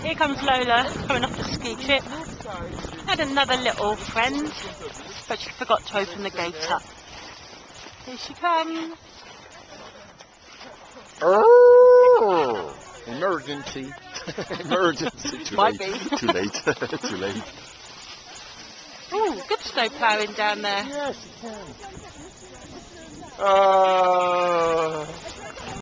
Here comes Lola, coming off the ski trip. Had another little friend, but she forgot to open the gate up. Here she comes. Oh, emergency. Emergency. Too Might late. be. Too late. Too late. Ooh, good snow ploughing down there. Yes, you can.